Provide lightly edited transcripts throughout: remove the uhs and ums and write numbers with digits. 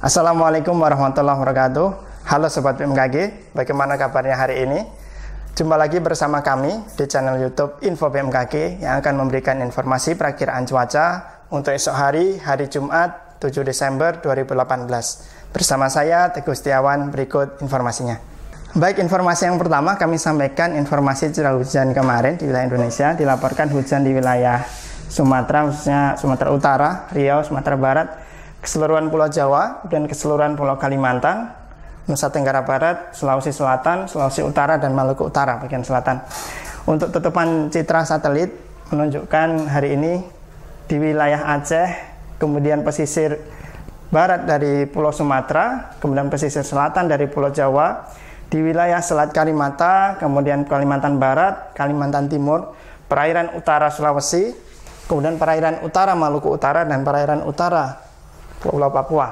Assalamualaikum warahmatullahi wabarakatuh. Halo Sobat BMKG, bagaimana kabarnya hari ini? Jumpa lagi bersama kami di channel YouTube Info BMKG yang akan memberikan informasi perakiraan cuaca untuk esok hari, hari Jumat 7 Desember 2018. Bersama saya Teguh Setiawan, berikut informasinya. Baik, informasi yang pertama kami sampaikan informasi curah hujan kemarin di wilayah Indonesia. Dilaporkan hujan di wilayah Sumatera, khususnya Sumatera Utara, Riau, Sumatera Barat, keseluruhan Pulau Jawa, dan keseluruhan Pulau Kalimantan, Nusa Tenggara Barat, Sulawesi Selatan, Sulawesi Utara, dan Maluku Utara bagian selatan. Untuk tutupan citra satelit menunjukkan hari ini di wilayah Aceh, kemudian pesisir barat dari Pulau Sumatera, kemudian pesisir selatan dari Pulau Jawa, di wilayah Selat Karimata, kemudian Kalimantan Barat, Kalimantan Timur, perairan utara Sulawesi, kemudian perairan utara Maluku Utara, dan perairan utara Pulau Papua.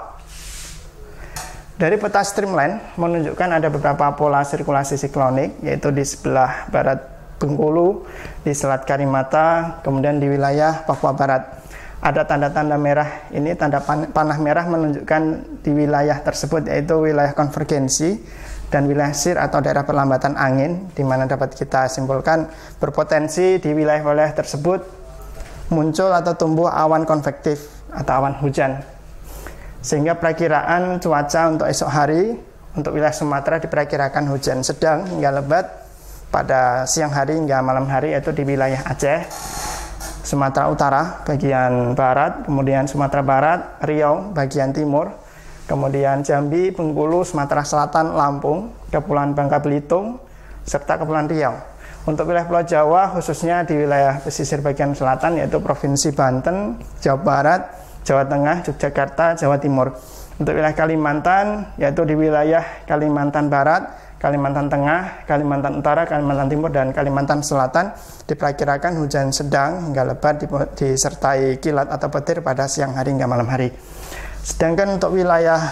Dari peta streamline menunjukkan ada beberapa pola sirkulasi siklonik, yaitu di sebelah barat Bengkulu, di Selat Karimata, kemudian di wilayah Papua Barat. Ada tanda-tanda merah, ini tanda panah merah menunjukkan di wilayah tersebut, yaitu wilayah konvergensi dan wilayah SIR atau daerah perlambatan angin, di mana dapat kita simpulkan berpotensi di wilayah-wilayah tersebut muncul atau tumbuh awan konvektif atau awan hujan. Sehingga perakiraan cuaca untuk esok hari untuk wilayah Sumatera diperkirakan hujan sedang hingga lebat pada siang hari hingga malam hari, yaitu di wilayah Aceh, Sumatera Utara bagian barat, kemudian Sumatera Barat, Riau bagian timur, kemudian Jambi, Bengkulu, Sumatera Selatan, Lampung, Kepulauan Bangka Belitung, serta Kepulauan Riau. Untuk wilayah Pulau Jawa, khususnya di wilayah pesisir bagian selatan, yaitu Provinsi Banten, Jawa Barat, Jawa Tengah, Yogyakarta, Jawa Timur. Untuk wilayah Kalimantan, yaitu di wilayah Kalimantan Barat, Kalimantan Tengah, Kalimantan Utara, Kalimantan Timur, dan Kalimantan Selatan diperkirakan hujan sedang hingga lebat disertai kilat atau petir pada siang hari hingga malam hari. Sedangkan untuk wilayah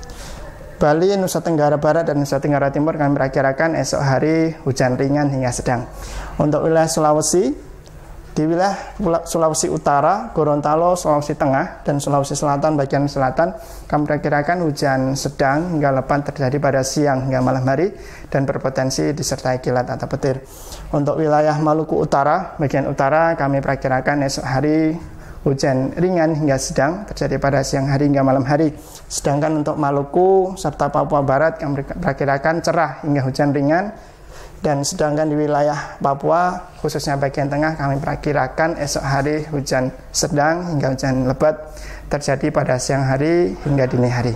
Bali, Nusa Tenggara Barat, dan Nusa Tenggara Timur kami perkirakan esok hari hujan ringan hingga sedang. Untuk wilayah Sulawesi, di wilayah Sulawesi Utara, Gorontalo, Sulawesi Tengah, dan Sulawesi Selatan bagian selatan kami perkirakan hujan sedang hingga lebat terjadi pada siang hingga malam hari dan berpotensi disertai kilat atau petir. Untuk wilayah Maluku Utara bagian utara kami perkirakan esok hari hujan ringan hingga sedang terjadi pada siang hari hingga malam hari. Sedangkan untuk Maluku serta Papua Barat kami perkirakan cerah hingga hujan ringan. Dan sedangkan di wilayah Papua, khususnya bagian tengah, kami perkirakan esok hari hujan sedang hingga hujan lebat terjadi pada siang hari hingga dini hari.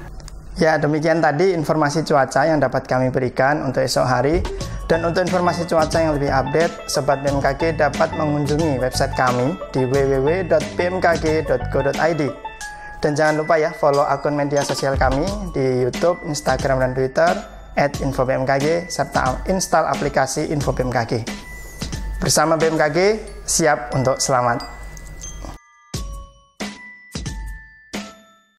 Ya, demikian tadi informasi cuaca yang dapat kami berikan untuk esok hari. Dan untuk informasi cuaca yang lebih update, Sobat BMKG dapat mengunjungi website kami di www.bmkg.go.id. Dan jangan lupa ya, follow akun media sosial kami di YouTube, Instagram, dan Twitter @infobmkg, serta install aplikasi Info BMKG. Bersama BMKG, siap untuk selamat.